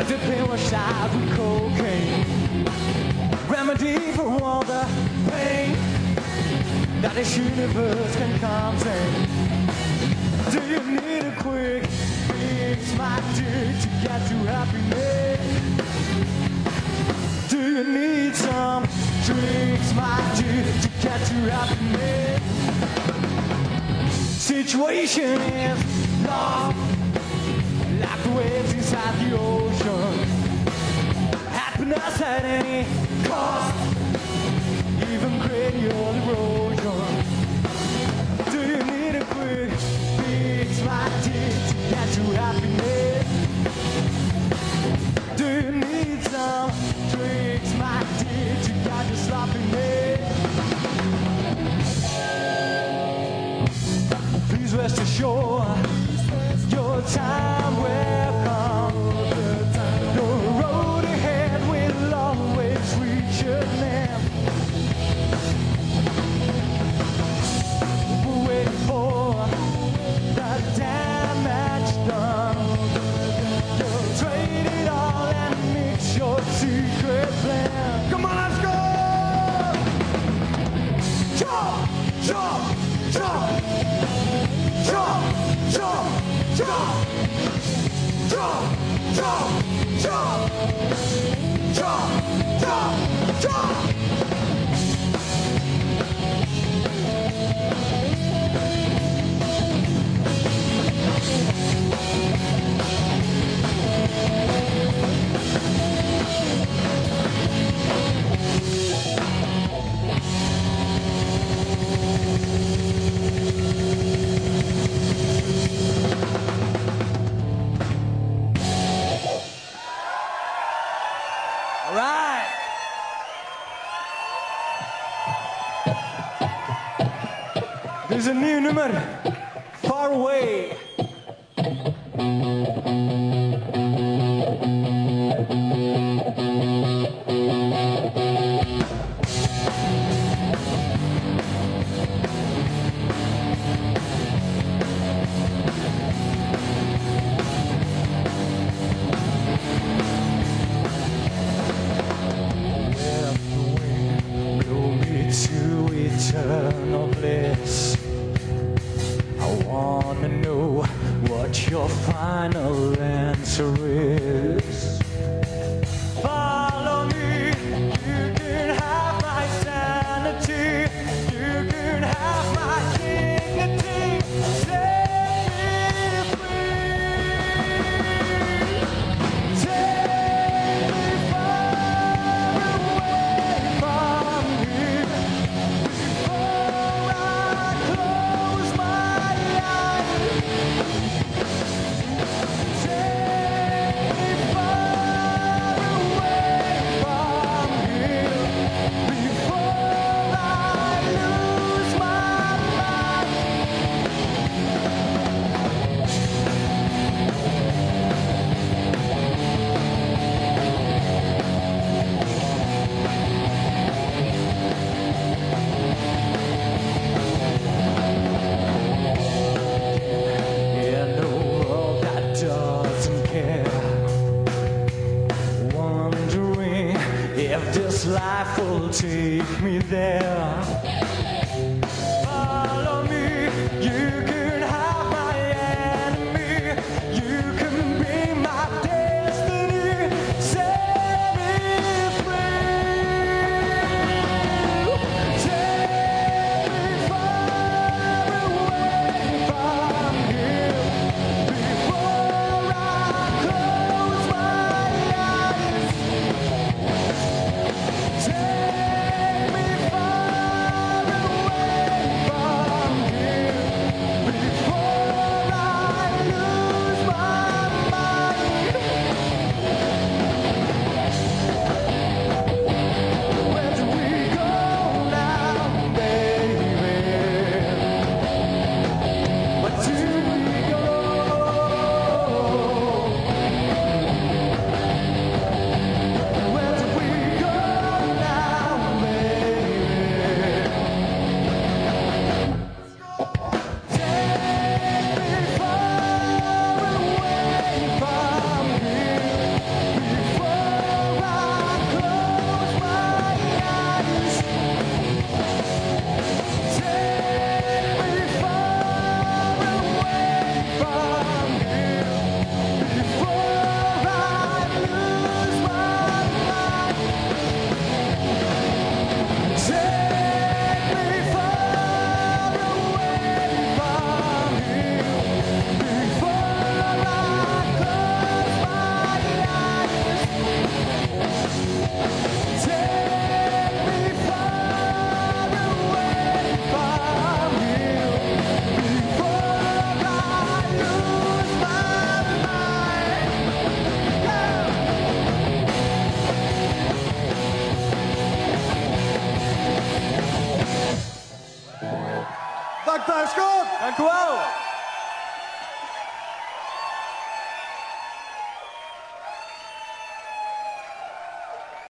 but they've been washed out with cocaine. Remedy for all the pain that this universe can contain. Do you need a quick fix, my dear, to get to happiness? Do you need some drinks, my dear, to get to happiness? Situation is love, like the waves inside the ocean. Happiness at any cost, even cranial erosion. Do you need a quick fix, my dear, to get to happiness? Do you need some drinks, my dear, to get to sloppiness? Please rest assured, your time will come. Your road ahead will always reach your end. We're waiting for the damage done. You'll trade it all and mix your secret plan. Come on, let's go! Jump, jump, jump, jump, jump, jump, jump, jump, jump, jump, jump, jump. All right. There's a new number, Far Away. To eternal bliss, I wanna know what your final answer is. Follow me, you can have my sanity, you can have my dignity, set me free, take me far away from here. If this life will take me there, follow me, you can have my enemy, you can be my destiny, set me free, take me far away from here, before I close my eyes. Take me far is goed. Dank u wel.